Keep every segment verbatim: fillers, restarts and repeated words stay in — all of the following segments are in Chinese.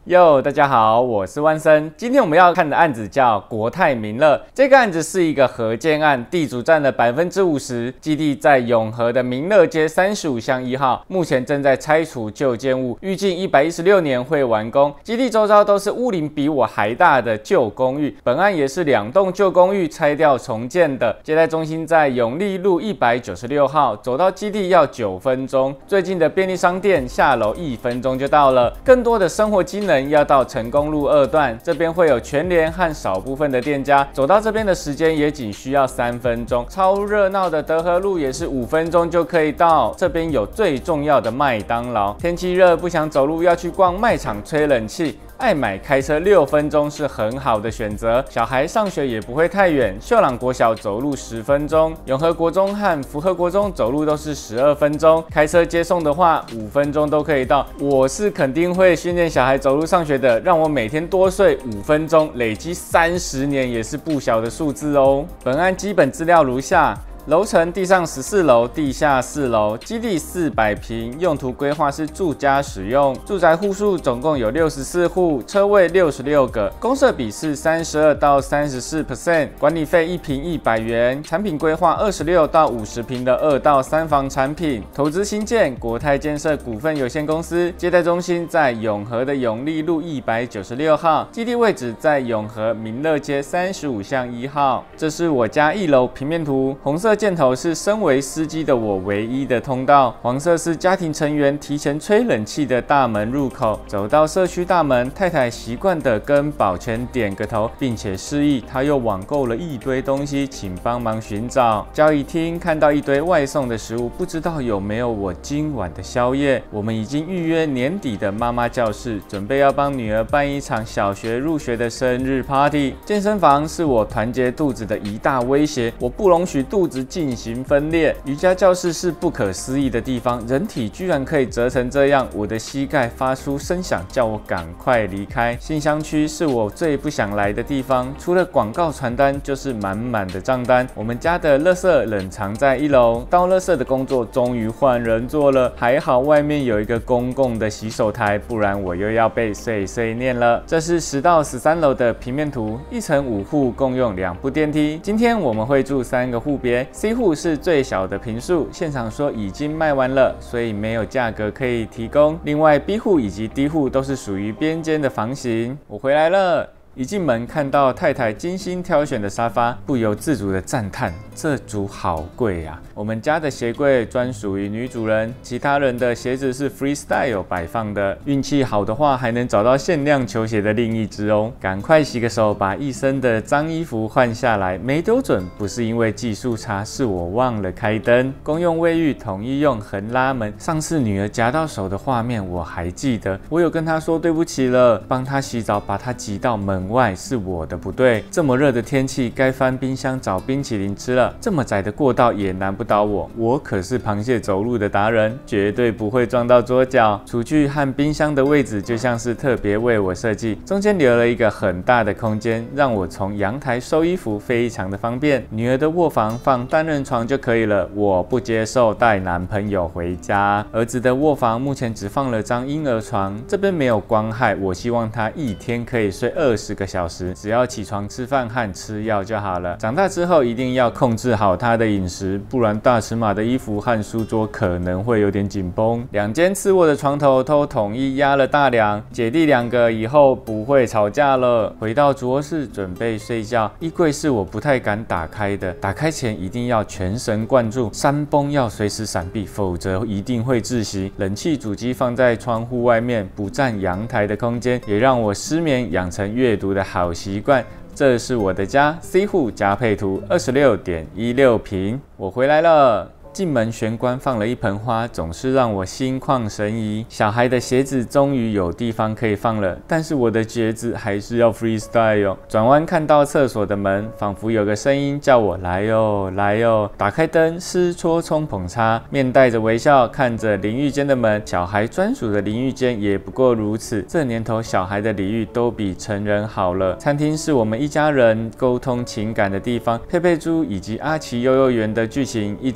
哟，大家好，我是万生。今天我们要看的案子叫国泰民乐。这个案子是一个合建案，地主占了百分之五十，基地在永和的民乐街三十五巷一号，目前正在拆除旧建物，预计一百一十六年会完工。基地周遭都是屋龄比我还大的旧公寓，本案也是两栋旧公寓拆掉重建的。接待中心在永利路一百九十六号，走到基地要九分钟，最近的便利商店下楼一分钟就到了。更多的生活机能要到成功路二段，这边会有全联和少部分的店家，走到这边的时间也仅需要三分钟。超热闹的德和路也是五分钟就可以到，这边有最重要的麦当劳。天气热不想走路，要去逛卖场吹冷气，爱买开车六分钟是很好的选择。小孩上学也不会太远，秀朗国小走路十分钟，永和国中和福和国中走路都是十二分钟，开车接送的话五分钟都可以到。我是肯定会训练小孩走路上学的，让我每天多睡五分钟，累积三十年也是不小的数字哦。本案基本资料如下。楼层地上十四楼，地下四楼，基地四百平，用途规划是住家使用。住宅户数总共有六十四户，车位六十六个，公设比是三十二到三十四 percent， 管理费一平一百元。产品规划二十六到五十平的二到三房产品。投资新建国泰建设股份有限公司，接待中心在永和的永利路一百九十六号，基地位置在永和民乐街三十五巷一号。这是我家一楼平面图，红色箭头是身为司机的我唯一的通道，黄色是家庭成员提前吹冷气的大门入口。走到社区大门，太太习惯的跟保全点个头，并且示意她又网购了一堆东西，请帮忙寻找。交易厅看到一堆外送的食物，不知道有没有我今晚的宵夜。我们已经预约年底的妈妈教室，准备要帮女儿办一场小学入学的生日 party。健身房是我团结肚子的一大威胁，我不容许肚子进行分裂。瑜伽教室是不可思议的地方，人体居然可以折成这样，我的膝盖发出声响，叫我赶快离开。信箱区是我最不想来的地方，除了广告传单就是满满的账单。我们家的垃圾冷藏在一楼，倒垃圾的工作终于换人做了，还好外面有一个公共的洗手台，不然我又要被碎碎念了。这是十到十三楼的平面图，一层五户共用两部电梯。今天我们会住三个户别 ，C 户是最小的坪数，现场说已经卖完了，所以没有价格可以提供。另外 B 户以及 D 户都是属于边间的房型。我回来了。一进门看到太太精心挑选的沙发，不由自主的赞叹：这组好贵啊！我们家的鞋柜专属于女主人，其他人的鞋子是 freestyle 摆放的。运气好的话，还能找到限量球鞋的另一只哦。赶快洗个手，把一身的脏衣服换下来。没丢准，不是因为技术差，是我忘了开灯。公用卫浴统一用横拉门。上次女儿夹到手的画面我还记得，我有跟她说对不起了，帮她洗澡，把她挤到门外是我的不对。这么热的天气，该翻冰箱找冰淇淋吃了。这么窄的过道也难不倒我，我可是螃蟹走路的达人，绝对不会撞到桌角。厨具和冰箱的位置就像是特别为我设计，中间留了一个很大的空间，让我从阳台收衣服非常的方便。女儿的卧房放单人床就可以了，我不接受带男朋友回家。儿子的卧房目前只放了张婴儿床，这边没有光害，我希望他一天可以睡二十个小时，只要起床吃饭和吃药就好了。长大之后一定要控制好他的饮食，不然大尺码的衣服和书桌可能会有点紧绷。两间次卧的床头都统一压了大梁，姐弟两个以后不会吵架了。回到主卧室准备睡觉，衣柜是我不太敢打开的，打开前一定要全神贯注，山崩要随时闪避，否则一定会窒息。冷气主机放在窗户外面，不占阳台的空间，也让我失眠，养成阅读的好习惯。这是我的家 C 户加配图，二十六点一六平。我回来了。进门玄关放了一盆花，总是让我心旷神怡。小孩的鞋子终于有地方可以放了，但是我的鞋子还是要 freestyle。转弯看到厕所的门，仿佛有个声音叫我来哟来哟。打开灯，湿搓冲捧擦，面带着微笑看着淋浴间的门。小孩专属的淋浴间也不过如此。这年头小孩的礼遇都比成人好了。餐厅是我们一家人沟通情感的地方。佩佩猪以及阿奇幼幼园的剧情一直是我们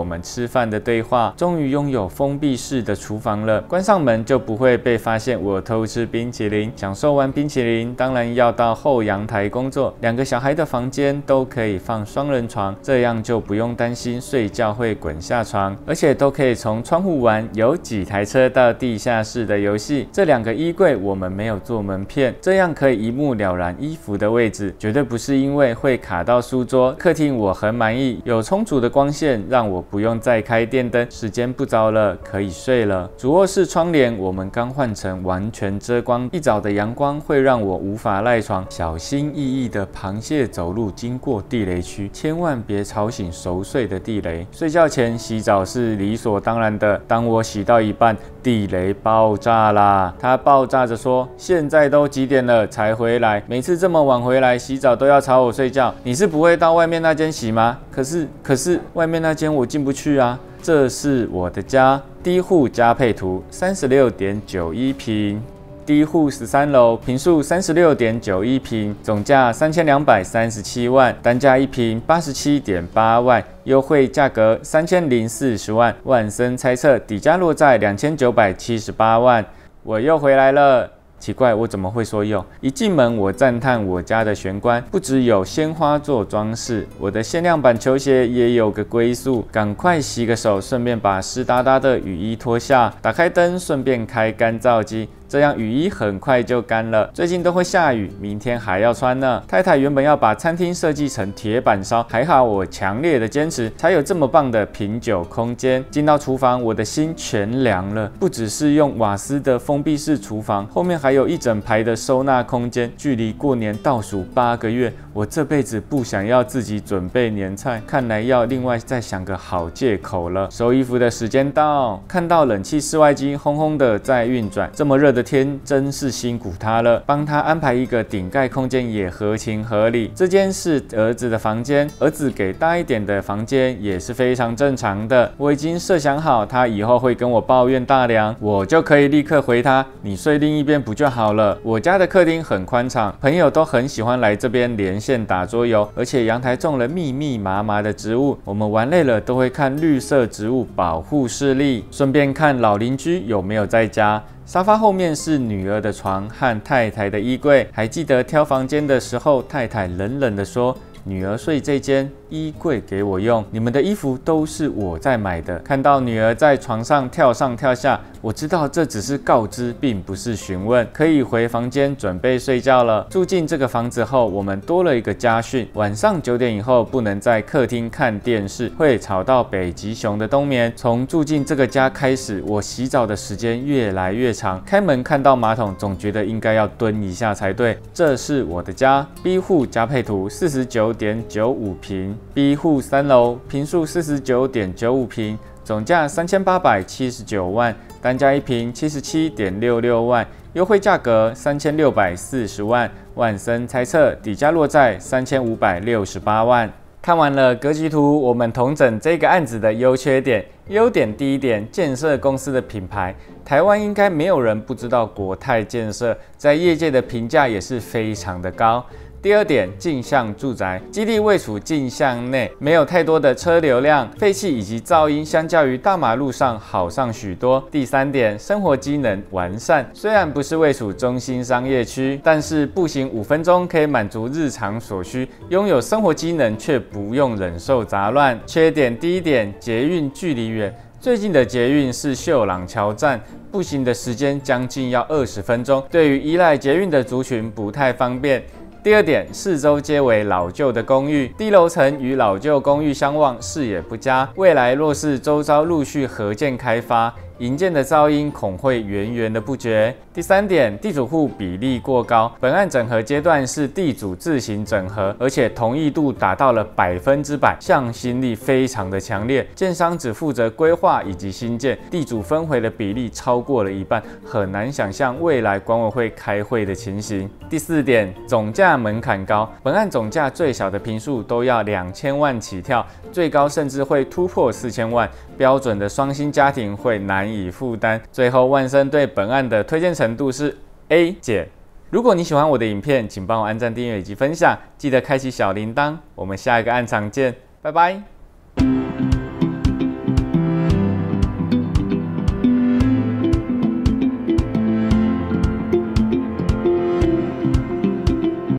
们吃饭的对话。终于拥有封闭式的厨房了，关上门就不会被发现我偷吃冰淇淋。享受完冰淇淋，当然要到后阳台工作。两个小孩的房间都可以放双人床，这样就不用担心睡觉会滚下床，而且都可以从窗户玩有几台车到地下室的游戏。这两个衣柜我们没有做门片，这样可以一目了然衣服的位置，绝对不是因为会卡到书桌。客厅我很满意，有充足的光线，让我不用再开电灯。时间不早了，可以睡了。主卧室窗帘我们刚换成完全遮光，一早的阳光会让我无法赖床。小心翼翼的螃蟹走路经过地雷区，千万别吵醒熟睡的地雷。睡觉前洗澡是理所当然的。当我洗到一半，地雷爆炸啦！它爆炸着说：“现在都几点了才回来？每次这么晚回来洗澡都要吵我睡觉。你是不会到外面那间洗吗？可是，可是外面那间我进不去啊。这是我的家，第一户加配图，三十六点九一平。”第一户十三楼，坪数三十六点九一平，总价三千两百三十七万，单价一平八十七点八万，优惠价格三千零四十万，万生猜测底价落在两千九百七十八万。我又回来了。奇怪，我怎么会说又？一进门，我赞叹我家的玄关不只有鲜花做装饰，我的限量版球鞋也有个归宿。赶快洗个手，顺便把湿哒哒的雨衣脱下，打开灯，顺便开干燥机。这样雨衣很快就干了。最近都会下雨，明天还要穿呢。太太原本要把餐厅设计成铁板烧，还好我强烈的坚持，才有这么棒的品酒空间。进到厨房，我的心全凉了。不只是用瓦斯的封闭式厨房，后面还有一整排的收纳空间。距离过年倒数八个月，我这辈子不想要自己准备年菜，看来要另外再想个好借口了。收衣服的时间到，看到冷气室外机轰轰的在运转，这么热的天真是辛苦他了，帮他安排一个顶盖空间也合情合理。这间是儿子的房间，儿子给大一点的房间也是非常正常的。我已经设想好，他以后会跟我抱怨大梁，我就可以立刻回他：你睡另一边不就好了？我家的客厅很宽敞，朋友都很喜欢来这边连线打桌游，而且阳台种了密密麻麻的植物，我们玩累了都会看绿色植物保护视力，顺便看老邻居有没有在家。沙发后面是女儿的床和太太的衣柜，还记得挑房间的时候，太太冷冷地说：“女儿睡这间，衣柜给我用，你们的衣服都是我在买的。”看到女儿在床上跳上跳下，我知道这只是告知，并不是询问，可以回房间准备睡觉了。住进这个房子后，我们多了一个家训：晚上九点以后不能在客厅看电视，会吵到北极熊的冬眠。从住进这个家开始，我洗澡的时间越来越长，开门看到马桶，总觉得应该要蹲一下才对。这是我的家 ，B 户加配图，四十九点九五平 ，B 户三楼，坪数四十九点九五平，总价三千八百七十九万，单价一平七十七点六六万，优惠价格三千六百四十万，万生猜测底价落在三千五百六十八万。看完了格局图，我们统整这个案子的优缺点。优点第一点，建设公司的品牌，台湾应该没有人不知道国泰建设，在业界的评价也是非常的高。第二点，径向住宅，基地位处径向内，没有太多的车流量，废气以及噪音相较于大马路上好上许多。第三点，生活机能完善，虽然不是位处中心商业区，但是步行五分钟可以满足日常所需，拥有生活机能却不用忍受杂乱。缺点第一点，捷运距离远。最近的捷运是秀朗桥站，步行的时间将近要二十分钟，对于依赖捷运的族群不太方便。第二点，四周皆为老旧的公寓，低楼层与老旧公寓相望，视野不佳。未来若是周遭陆续合建开发，营建的噪音恐会源源的不绝。第三点，地主户比例过高，本案整合阶段是地主自行整合，而且同意度达到了百分之百，向心力非常的强烈。建商只负责规划以及新建，地主分回的比例超过了一半，很难想象未来管委会开会的情形。第四点，总价门槛高，本案总价最小的坪数都要两千万起跳，最高甚至会突破四千万，标准的双薪家庭会难以负担。最后，万生对本案的推荐程度是 A 减。如果你喜欢我的影片，请帮我按赞、订阅以及分享，记得开启小铃铛。我们下一个案场见，拜拜。